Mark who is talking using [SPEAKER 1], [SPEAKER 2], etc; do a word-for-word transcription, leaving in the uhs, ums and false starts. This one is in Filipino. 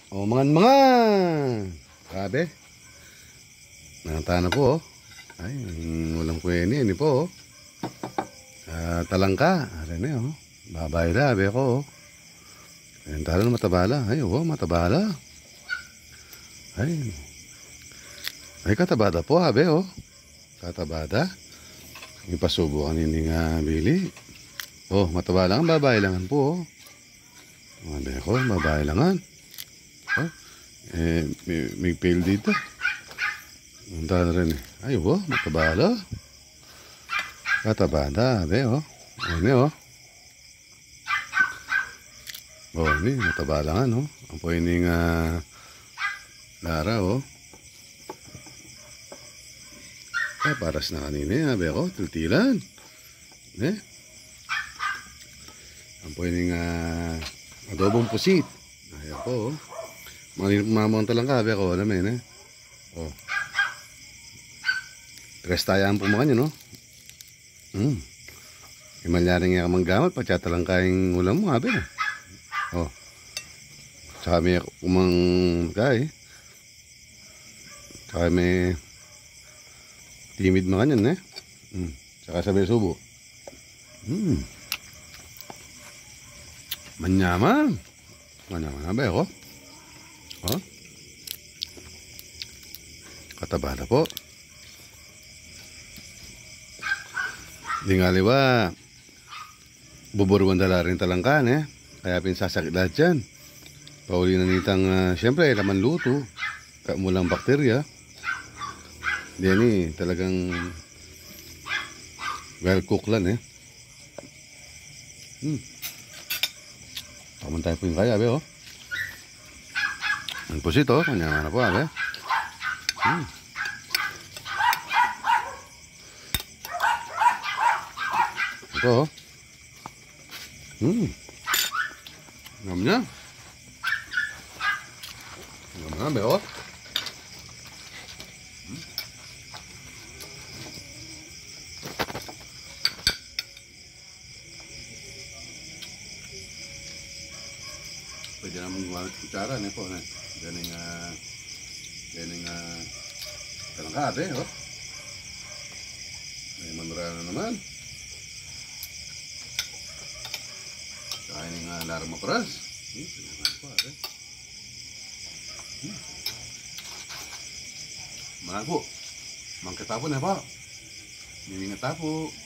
[SPEAKER 1] O, mangan-mangan. Grabe. Nanganta na po, oh. Ay, walang kwene, ini po, oh. Uh, talangka. Aray na, oh. Babay na, abe ko, oh. Ayan, talo na matabala. Ay, oh, matabala. Ay. Ay, katabada po, abe, oh. Katabada. Yung pasubukan hindi nga bili. Oh, matabala nga, babay langan po, oh. Abe ko, babay langan. Oh, eh, may, may pail dito. Ang na rin eh. Ay, oh, matabala. Katabada, abe, oh. Ano, oh. Oh, ini, matabala nga, no. Ang po ining uh, Lara, oh. Ah, paras na kanina, abe, oh. Tiltilan. Eh. Ang po ining uh, adobong pusit. Ayan po, oh. Mamamang talang ka, abe, oh. Alam yun, eh. Oh. Restayaan po mga nyo, no? Hmm. Imalyaring nga kamang gamot, patsata lang kayong ulam mo, habi na. Oh. Tsaka may kumang kay. Tsaka may timid mga nyan, eh. Hmm. Tsaka sabi subo. Hmm. Manyaman. Manyaman, habi ako. Oh. Katabada po. Di nga liwa, buburuan dala rin talangkan, eh. Kaya pinsasakit lahat yan. Pauli na nitang, uh, siyempre, laman luto. Kamulang bakterya. Diyan eh, talagang well cooked lang, eh. Hmm. Pamantay po yung kaya, abe, oh. Ang pusit, oh. Kanya na po, abe. Hmm. Ito, oh. Hmm. Ngam niya. Ngam na, be, oh. Hmm. Pwede naman gumamit kutsara, ne po, ne. Ganing, ah, ganing, ah, talangka, be, oh. May manura na naman. Kaya ng uh, Lara Makuras. Hmm, pinangan po, ate. Hmm. Mahal po. Mangkatapo na po. Mimingat po.